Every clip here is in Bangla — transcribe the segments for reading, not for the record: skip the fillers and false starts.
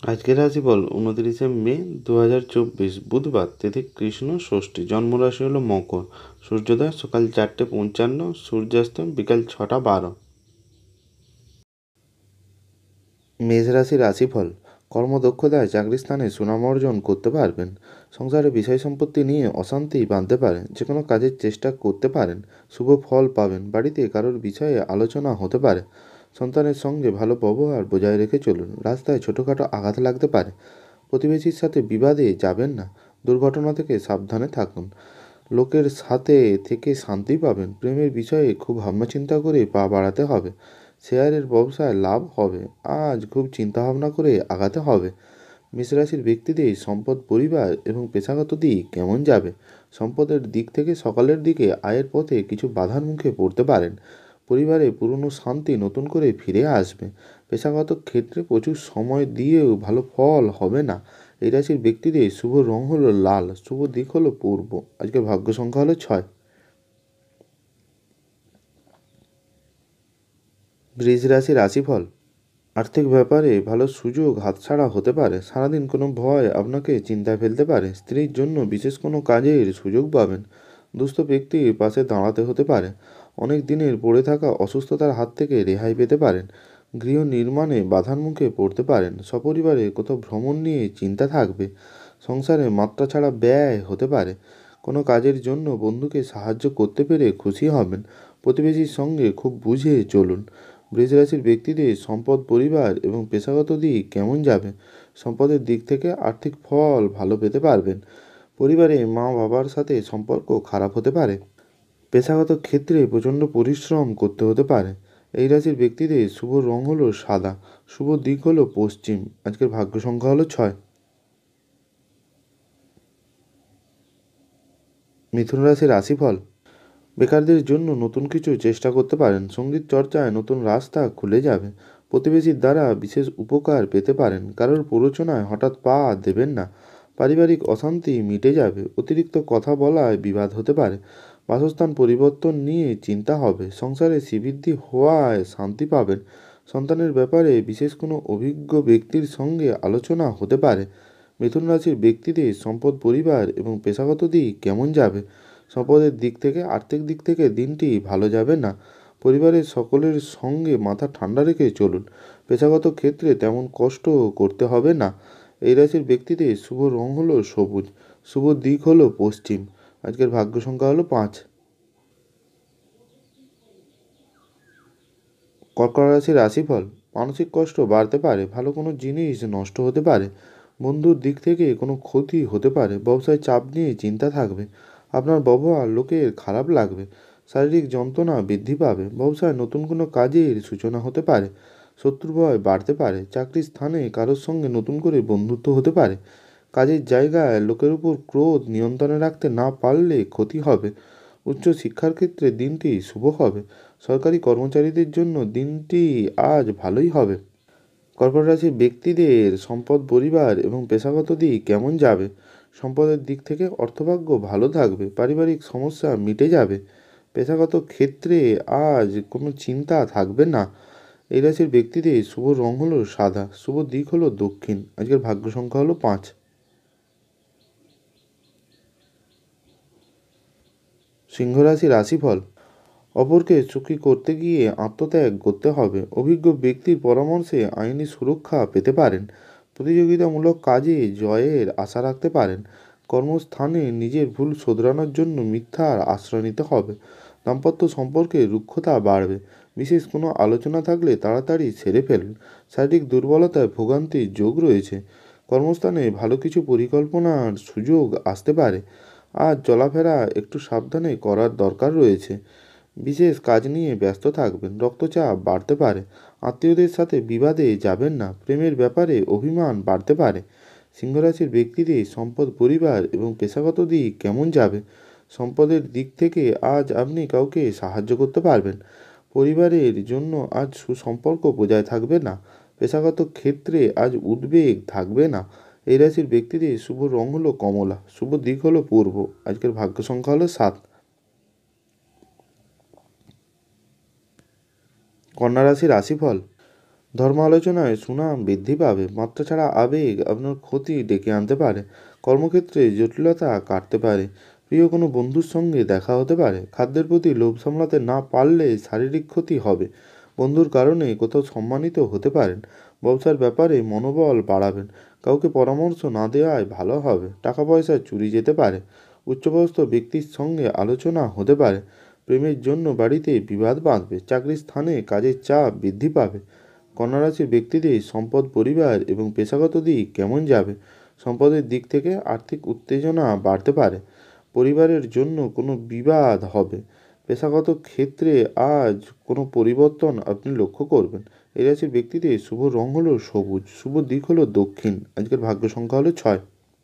আজকের রাশিফল 29শে মে 2024, বুধবার, তিথি কৃষ্ণ ষষ্ঠী, জন্মরাশি হলো মকর, সূর্যোদয় সকাল 4:55, সূর্যাস্ত বিকাল 6:12। মেষ রাশির রাশিফল। কর্মদক্ষতায় চাকরির স্থানে সুনাম অর্জন করতে পারবেন। সংসারে বিষয় সম্পত্তি নিয়ে অশান্তি বাঁধতে পারে, যে কোনো কাজের চেষ্টা করতে পারেন, শুভ ফল পাবেন। বাড়িতে কারোর বিষয়ে আলোচনা হতে পারে। সন্তানের সঙ্গে ভালো ব্যবহার বজায় রেখে চলুন। রাস্তায় ছোটোখাটো আঘাত লাগতে পারে। প্রতিবেশীর সাথে বিবাদে যাবেন না। দুর্ঘটনা থেকে সাবধানে থাকুন। লোকের সাথে থেকে শান্তি পাবেন। প্রেমের বিষয়ে খুব ভাবনাচিন্তা করে পা বাড়াতে হবে। শেয়ারের ব্যবসায় লাভ হবে। আজ খুব চিন্তাভাবনা করে আগাতে হবে। মেষ রাশির ব্যক্তিদের সম্পদ, পরিবার এবং পেশাগত দিক কেমন যাবে? সম্পদের দিক থেকে সকালের দিকে আয়ের পথে কিছু বাধার মুখে পড়তে পারেন। পরিবারে পুরনো শান্তি নতুন করে ফিরে আসবে। পেশাগত ক্ষেত্রে প্রচুর সময় দিয়েও ভালো ফল হবে না। এই রাশির ব্যক্তিদের শুভ রং হলো লাল, শুভ দিক হলো পূর্ব। আজকের ভাগ্য সংখ্যা হলো 6। বৃষ রাশির রাশিফল। আর্থিক ব্যাপারে ভালো সুযোগ হাতছাড়া হতে পারে। সারাদিন কোনো ভয় আপনাকে চিন্তায় ফেলতে পারে। স্ত্রীর জন্য বিশেষ কোনো কাজের সুযোগ পাবেন। দুস্থ ব্যক্তির পাশে দাঁড়াতে হতে পারে। অনেক দিনের পড়ে থাকা অসুস্থতার হাত থেকে রেহাই পেতে পারেন। গৃহ নির্মাণে বাধার মুখে পড়তে পারেন। সপরিবারে কোথাও ভ্রমণ নিয়ে চিন্তা থাকবে। সংসারে মাত্রা ছাড়া ব্যয় হতে পারে। কোনো কাজের জন্য বন্ধুকে সাহায্য করতে পেরে খুশি হবেন। প্রতিবেশীর সঙ্গে খুব বুঝে চলুন। বৃষ রাশির ব্যক্তিদের সম্পদ, পরিবার এবং পেশাগত দিক কেমন যাবে? সম্পদের দিক থেকে আর্থিক ফল ভালো পেতে পারবেন। পরিবারে মা বাবার সাথে সম্পর্ক খারাপ হতে পারে। পেশাগত ক্ষেত্রে প্রচণ্ড পরিশ্রম করতে হতে পারে। এই রাশির ব্যক্তিদের শুভ রং হলো সাদা, শুভ দিক হলো পশ্চিম। আজকের ভাগ্য সংখ্যা হলো 6। মিথুন রাশির রাশিফল। বেকারদের জন্য নতুন কিছু চেষ্টা করতে পারেন। সঙ্গীত চর্চায় নতুন রাস্তা খুলে যাবে। প্রতিবেশীর দ্বারা বিশেষ উপকার পেতে পারেন। কারোর প্ররোচনায় হঠাৎ পা দেবেন না। পারিবারিক অশান্তি মিটে যাবে। অতিরিক্ত কথা বলায় বিবাদ হতে পারে। বাসস্থান পরিবর্তন নিয়ে চিন্তা হবে। সংসারে শ্রীবৃদ্ধি হওয়ায় শান্তি পাবেন। সন্তানের ব্যাপারে বিশেষ কোনো অভিজ্ঞ ব্যক্তির সঙ্গে আলোচনা হতে পারে। মিথুন রাশির ব্যক্তিদের সম্পদ, পরিবার এবং পেশাগত দিক কেমন যাবে? সম্পদের দিক থেকে, আর্থিক দিক থেকে দিনটি ভালো যাবে না। পরিবারের সকলের সঙ্গে মাথা ঠান্ডা রেখে চলুন। পেশাগত ক্ষেত্রে তেমন কষ্ট করতে হবে না। এই রাশির ব্যক্তিদের শুভ রং হলো সবুজ, শুভ দিক হলো পশ্চিম। আজকের ভাগ্য সংখ্যা হলো 5। কর্কট রাশির রাশিফল। মানসিক কষ্ট বাড়তে পারে। ভালো কোনো জিনিস নষ্ট হতে পারে। বন্ধুর দিক থেকে কোনো ক্ষতি হতে পারে। ব্যবসায় চাপ নিয়ে চিন্তা থাকবে। আপনার ব্যবহার লোকের খারাপ লাগবে। শারীরিক যন্ত্রণা বৃদ্ধি পাবে। ব্যবসায় নতুন কোনো কাজের সূচনা হতে পারে। শত্রু ভয় বাড়তে পারে। চাকরির স্থানে কারোর সঙ্গে নতুন করে বন্ধুত্ব হতে পারে। কাজের জায়গায় লোকের উপর ক্রোধ নিয়ন্ত্রণে রাখতে না পারলে ক্ষতি হবে। উচ্চ শিক্ষার ক্ষেত্রে দিনটি শুভ হবে। সরকারি কর্মচারীদের জন্য দিনটি আজ ভালোই হবে। কর্কট রাশির ব্যক্তিদের সম্পদ, পরিবার এবং পেশাগত দিক কেমন যাবে? সম্পদের দিক থেকে অর্থভাগ্য ভালো থাকবে। পারিবারিক সমস্যা মিটে যাবে। পেশাগত ক্ষেত্রে আজ কোনো চিন্তা থাকবে না। এই রাশির ব্যক্তিদের শুভ রং হলো সাদা, শুভ দিক হলো দক্ষিণ। আজকের ভাগ্য সংখ্যা হলো 5। সিংহ রাশির রাশিফল। অপরকে সুখী করতে গিয়ে আত্মত্যাগ করতে হবে। অভিজ্ঞ ব্যক্তির পরামর্শে আইনি সুরক্ষা পেতে পারেন। প্রতিযোগিতামূলক কাজে জয়ের আশা রাখতে পারেন। কর্মস্থানে নিজের ভুল শোধরানোর জন্য মিথ্যার আশ্রয় নিতে হবে। দাম্পত্য সম্পর্কে রুক্ষতা বাড়বে। বিশেষ কোনো আলোচনা থাকলে তাড়াতাড়ি সেরে ফেলুন। শারীরিক দুর্বলতায় ভোগান্তির যোগ রয়েছে। কর্মস্থানে ভালো কিছু পরিকল্পনার সুযোগ আসতে পারে। আজ চলাফেরা একটু সাবধানে করার দরকার রয়েছে। বিশেষ কাজ নিয়ে ব্যস্ত থাকবেন। রক্তচাপ বাড়তে পারে। আত্মীয়দের সাথে বিবাদে যাবেন না। প্রেমের ব্যাপারে অভিমান বাড়তে পারে। সিংহরাশির ব্যক্তিদের সম্পদ, পরিবার এবং পেশাগত দিক কেমন যাবে? সম্পদের দিক থেকে আজ আপনি কাউকে সাহায্য করতে পারবেন। পরিবারের জন্য আজ সুসম্পর্ক বজায় থাকবে না। পেশাগত ক্ষেত্রে আজ উদ্বেগ থাকবে না। এই রাশির ব্যক্তিদের শুভ রং হলো কমলা, শুভ দিক হলো পূর্ব। আজকের ভাগ্য সংখ্যা হলো 7। কন্যা রাশির রাশিফল। ধর্ম আলোচনায় সুনাম বৃদ্ধি পাবে। মাত্রা ছাড়া আবেগ আপনার ক্ষতি ডেকে আনতে পারে। কর্মক্ষেত্রে জটিলতা কাটতে পারে। প্রিয় কোনো বন্ধুর সঙ্গে দেখা হতে পারে। খাদ্যের প্রতি লোভ সামলাতে না পারলে শারীরিক ক্ষতি হবে। বন্ধুর কারণে কোথাও সম্মানিত হতে পারেন। ব্যবসার ব্যাপারে মনোবল বাড়াবেন। কাউকে পরামর্শ না দেওয়াই ভালো হবে। টাকা পয়সা চুরি যেতে পারে। উচ্চপদস্থ ব্যক্তির সঙ্গে আলোচনা হতে পারে। প্রেমের জন্য বাড়িতে বিবাদ বাঁধবে। চাকরির স্থানে কাজের চাপ বৃদ্ধি পাবে। কন্যা রাশির ব্যক্তিদের সম্পদ, পরিবার এবং পেশাগত দিক কেমন যাবে? সম্পদের দিক থেকে আর্থিক উত্তেজনা বাড়তে পারে। পরিবারের জন্য কোনো বিবাদ হবে। পেশাগত ক্ষেত্রে আজ কোনো পরিবর্তন আপনি লক্ষ্য করবেন। এই রাশির ব্যক্তিদের শুভ রং হলো সবুজ, শুভ দিক হলো দক্ষিণ। আজকের ভাগ্য সংখ্যা হলো 6।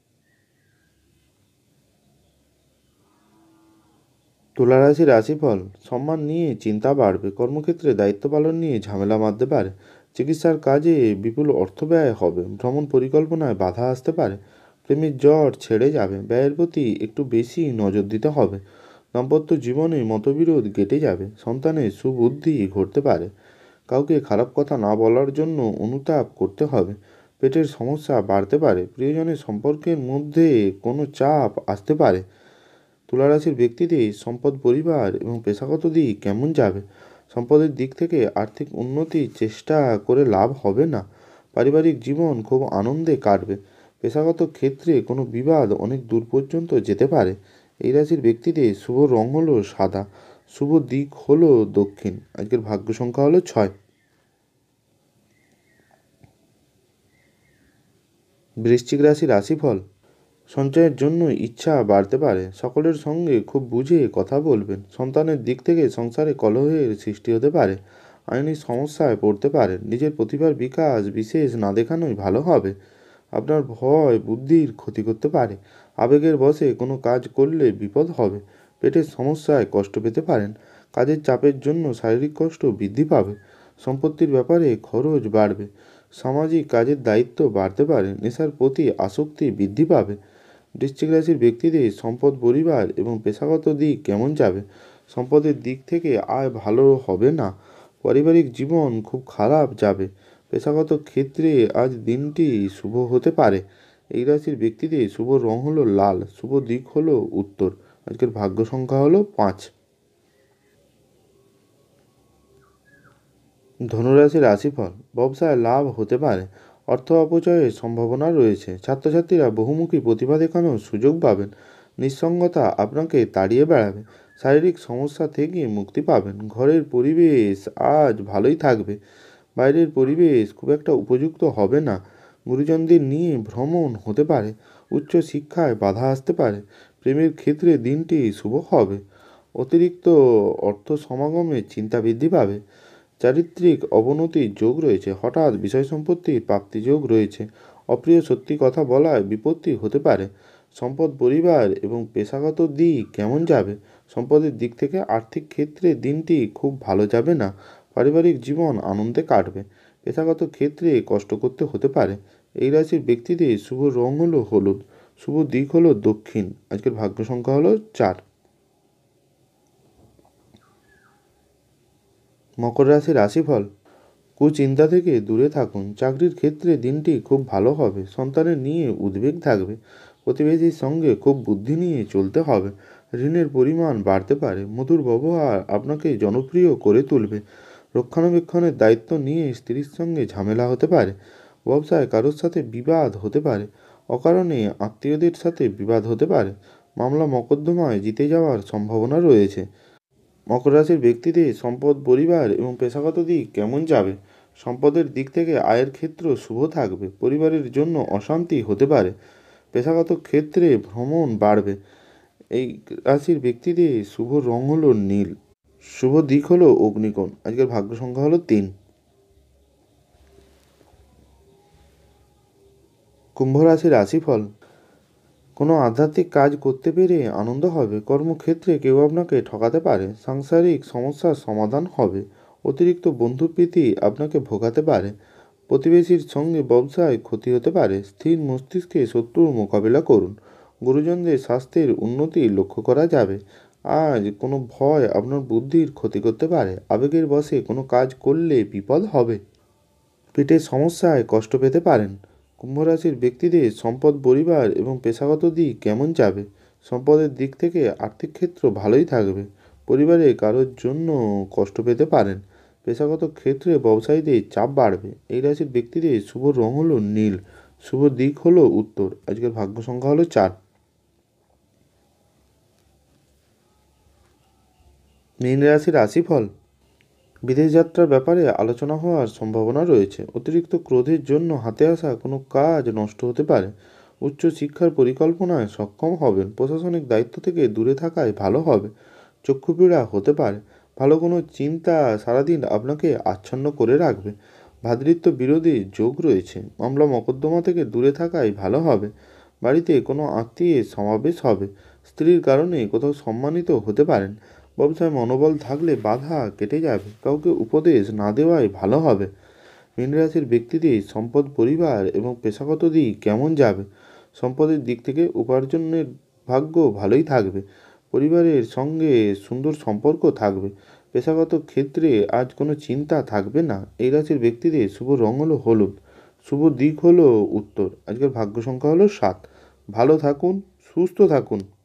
তুলা রাশির রাশিফল। সম্মান নিয়ে চিন্তা বাড়বে। কর্মক্ষেত্রে দায়িত্ব পালন নিয়ে ঝামেলা বাঁধতে পারে। চিকিৎসার কাজে বিপুল অর্থ ব্যয় হবে। ভ্রমণ পরিকল্পনায় বাধা আসতে পারে। প্রেমের জ্বর ছেড়ে যাবে। ব্যয়ের প্রতি একটু বেশি নজর দিতে হবে। দাম্পত্য জীবনে মতবিরোধ কেটে যাবে। সন্তানের সুবুদ্ধি ঘটতে পারে। কাউকে খারাপ কথা না বলার জন্য অনুতাপ করতে হবে। পেটের সমস্যা বাড়তে পারে। প্রিয়জনের সম্পর্কের মধ্যে কোনো চাপ আসতে পারে। তুলা রাশির ব্যক্তিদের সম্পদ, পরিবার এবং পেশাগত দিক কেমন যাবে? সম্পদের দিক থেকে আর্থিক উন্নতির চেষ্টা করে লাভ হবে না। পারিবারিক জীবন খুব আনন্দে কাটবে। পেশাগত ক্ষেত্রে কোনো বিবাদ অনেক দূর পর্যন্ত যেতে পারে। এই রাশির ব্যক্তিদের শুভ রং হলো সাদা, শুভ দিক হলো দক্ষিণ। আজকের ভাগ্য সংখ্যা হলো 6। বৃশ্চিক রাশির রাশিফল। সঞ্চয়ের জন্য ইচ্ছা বাড়তে পারে। সকলের সঙ্গে খুব বুঝে কথা বলবেন। সন্তানের দিক থেকে সংসারে কলহের সৃষ্টি হতে পারে। আইনি সমস্যায় পড়তে পারেন। নিজের প্রতিভার বিকাশ বিশেষ না দেখানোই ভালো হবে। আপনার ভয় বুদ্ধির ক্ষতি করতে পারে। আবেগের বশে কোনো কাজ করলে বিপদ হবে। পেটের সমস্যায় কষ্ট পেতে পারেন। কাজের চাপের জন্য শারীরিক কষ্ট বৃদ্ধি পাবে। সম্পত্তির ব্যাপারে খরচ বাড়বে। সামাজিক কাজের দায়িত্ব বাড়তে পারে। নেশার প্রতি আসক্তি বৃদ্ধি পাবে। বৃশ্চিক রাশির ব্যক্তিদের সম্পদ, পরিবার এবং পেশাগত দিক কেমন যাবে? সম্পদের দিক থেকে আয় ভালো হবে না। পারিবারিক জীবন খুব খারাপ যাবে। পেশাগত ক্ষেত্রে আজ দিনটি শুভ হতে পারে। এই রাশির ব্যক্তিদের শুভ রং হলো লাল, শুভ দিক হলো উত্তর। আজকের ভাগ্য সংখ্যা হলো 5। ধনুরাশির রাশিফল। ব্যবসায় লাভ হতে পারে। অর্থ অপচয়ের সম্ভাবনা রয়েছে। ছাত্রছাত্রীরা বহুমুখী প্রতিভা দেখানোর সুযোগ পাবেন। নিঃসঙ্গতা আপনাকে তাড়িয়ে বেড়াবে। শারীরিক সমস্যা থেকে মুক্তি পাবেন। ঘরের পরিবেশ আজ ভালোই থাকবে। বাইরের পরিবেশ খুব একটা উপযুক্ত হবে না। গুরুজনদের নিয়ে ভ্রমণ হতে পারে। উচ্চ শিক্ষায় বাধা আসতে পারে। প্রেমের ক্ষেত্রে দিনটি শুভ হবে। অতিরিক্ত অর্থ সমাগমে চিন্তা বৃদ্ধি পাবে। চারিত্রিক অবনতির যোগ রয়েছে। হঠাৎ বিষয় সম্পত্তির প্রাপ্তি যোগ রয়েছে। অপ্রিয় সত্যি কথা বলায় বিপত্তি হতে পারে। সম্পদ, পরিবার এবং পেশাগত দিক কেমন যাবে? সম্পদের দিক থেকে আর্থিক ক্ষেত্রে দিনটি খুব ভালো যাবে না। পারিবারিক জীবন আনন্দে কাটবে। পেশাগত ক্ষেত্রে কষ্ট করতে হতে পারে। এই রাশির ব্যক্তিদের শুভ রং হলো হলুদ, শুভ দিক হলো দক্ষিণ। আজকের ভাগ্য সংখ্যা হলো 4। মকর রাশির রাশিফল। কুচিন্তা থেকে দূরে থাকুন। চাকরির ক্ষেত্রে দিনটি খুব ভালো হবে। সন্তানের নিয়ে উদ্বেগ থাকবে। প্রতিবেশীর সঙ্গে খুব বুদ্ধি নিয়ে চলতে হবে। ঋণের পরিমাণ বাড়তে পারে। মধুর ব্যবহার আপনাকে জনপ্রিয় করে তুলবে। রক্ষণাবেক্ষণের দায়িত্ব নিয়ে স্ত্রীর সঙ্গে ঝামেলা হতে পারে। ব্যবসায় কারোর সাথে বিবাদ হতে পারে। অকারণে আত্মীয়দের সাথে বিবাদ হতে পারে। মামলা মকদ্দমায় জিতে যাওয়ার সম্ভাবনা রয়েছে। মকর রাশির ব্যক্তিদের সম্পদ, পরিবার এবং পেশাগত দিক কেমন যাবে? সম্পদের দিক থেকে আয়ের ক্ষেত্র শুভ থাকবে। পরিবারের জন্য অশান্তি হতে পারে। পেশাগত ক্ষেত্রে ভ্রমণ বাড়বে। এই রাশির ব্যক্তিদের শুভ রং হলো নীল, শুভ দিক হলো অগ্নিকোণ। আজকের ভাগ্য সংখ্যা হলো 3। কুম্ভ রাশির রাশিফল। কোনো আধ্যাত্মিক কাজ করতে পেরে আনন্দ হবে। কর্মক্ষেত্রে কেউ আপনাকে ঠকাতে পারে। সাংসারিক সমস্যার সমাধান হবে। অতিরিক্ত বন্ধুপ্রীতি আপনাকে ভোগাতে পারে। প্রতিবেশীর সঙ্গে ব্যবসায় ক্ষতি হতে পারে। স্থির মস্তিষ্কে শত্রুর মোকাবিলা করুন। গুরুজনদের স্বাস্থ্যের উন্নতি লক্ষ্য করা যাবে। আজ কোনো ভয় আপনার বুদ্ধির ক্ষতি করতে পারে। আবেগের বশে কোনো কাজ করলে বিপদ হবে। পেটের সমস্যায় কষ্ট পেতে পারেন। কুম্ভ রাশির ব্যক্তিদের সম্পদ, পরিবার এবং পেশাগত দিক কেমন যাবে? সম্পদের দিক থেকে আর্থিক ক্ষেত্র ভালোই থাকবে। পরিবারে কারোর জন্য কষ্ট পেতে পারেন। পেশাগত ক্ষেত্রে ব্যবসায়ীদের চাপ বাড়বে। এই রাশির ব্যক্তিদের শুভ রং হলো নীল, শুভ দিক হলো উত্তর। আজকের ভাগ্য সংখ্যা হলো 4। মীন রাশির রাশিফল। বিদেশ যাত্রার ব্যাপারে আলোচনা হওয়ার সম্ভাবনা রয়েছে। অতিরিক্ত ক্রোধের জন্য হাতে আসা কোনো কাজ নষ্ট হতে পারে। উচ্চ শিক্ষার পরিকল্পনায় সক্ষম হবেন। প্রশাসনিক দায়িত্ব থেকে দূরে থাকায় ভালো হবে। চক্ষুপীড়া হতে পারে। ভালো কোনো চিন্তা সারাদিন আপনাকে আচ্ছন্ন করে রাখবে। ভ্রাতৃত্ব বিরোধী যোগ রয়েছে। মামলা মকদ্দমা থেকে দূরে থাকাই ভালো হবে। বাড়িতে কোনো আত্মীয়ের সমাবেশ হবে। স্ত্রীর কারণে কোথাও সম্মানিত হতে পারেন। ব্যবসায় মনোবল থাকলে বাধা কেটে যাবে। কাউকে উপদেশ না দেওয়াই ভালো হবে। মীন রাশির ব্যক্তিদের সম্পদ, পরিবার এবং পেশাগত দিক কেমন যাবে? সম্পদের দিক থেকে উপার্জনের ভাগ্য ভালোই থাকবে। পরিবারের সঙ্গে সুন্দর সম্পর্ক থাকবে। পেশাগত ক্ষেত্রে আজ কোনো চিন্তা থাকবে না। এই রাশির ব্যক্তিদের শুভ রং হলো হলুদ, শুভ দিক হলো উত্তর। আজকের ভাগ্য সংখ্যা হলো 7। ভালো থাকুন, সুস্থ থাকুন।